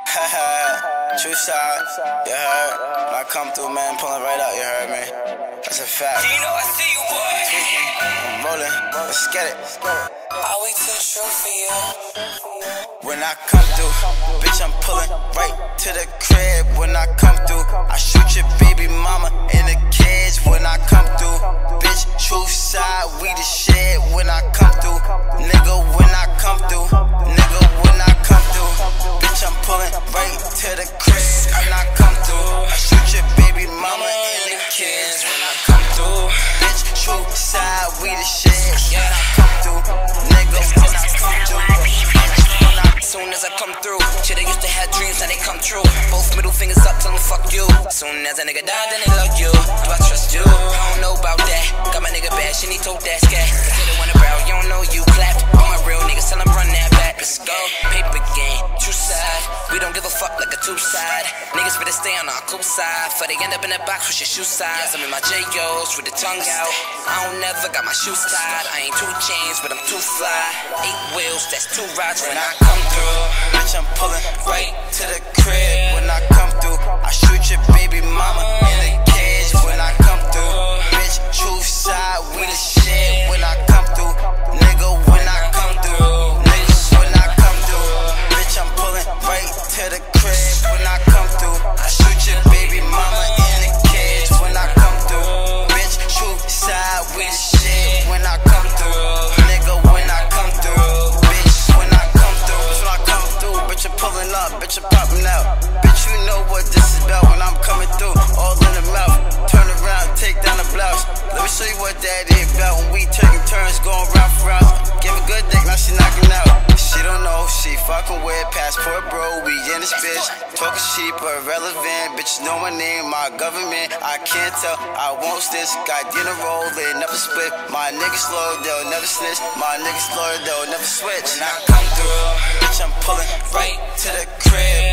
True side, you heard? When I come through, man, pulling right out, you heard me? That's a fact. You know I see you, boy. I'm rolling, let's get it. I'll wait till it's true for you. When I come through, bitch, I'm pulling right to the crib. When I come through, I shoot your baby mama in the cage. When I come through, bitch, true side, we the shit. When I come through, nigga, when I come through, nigga, when I come through, bitch, I'm pulling right to the crib. When I come through, I shoot your baby mama in the cage. When I come through, bitch, true side, we the shit. When I come through, nigga, when I come through. Soon as I come through, shit, I used to have dreams, now they come true. Both middle fingers up, tell them fuck you. Soon as a nigga die, then they love you. Do I trust you? I don't know about that. Got my nigga bash and he told that scat. Consider one about, you don't know you clapped. All my real niggas tell them run that back. Let's go, paper game, true side. We don't give a fuck like a two-side. Niggas better stay on our cool side, for they end up in a box with your shoe size. I'm in my J.O.s with the tongue out. I don't never got my shoes tied. I ain't 2 chains, but I'm too fly. 8 wheels, that's 2 rides when I come through. Bitch, I'm pulling right to the crib. When I come through, I shoot your baby mama in the cage. When I come through, bitch, true side, we the shit. When I come through, nigga, when I come through, nigga, when I come through, bitch, I'm pulling right to the crib. When I come through, I shoot your baby mama in the cage. When I come through, bitch, true side, we the shit. When I come through, nigga, when I come through, bitch, when I come through, when I come through, bitch, I'm pulling up, bitch, I'm popping out. Bitch, you know what this is about when I'm coming through, all in the mouth. Turn around, take down the blouse. Let me show you what that is about when we taking turns, going round for round. Give a good dick, now she knocking out. She don't know, she fucking with passport, bro. We in this bitch, talking shit but irrelevant. Bitches know my name, my government. I can't tell, I won't snitch. Got dinner roll, they never split. My niggas slow, they'll never snitch. My niggas loyal, they'll never switch. When I come through, bitch, I'm pulling right to the crib.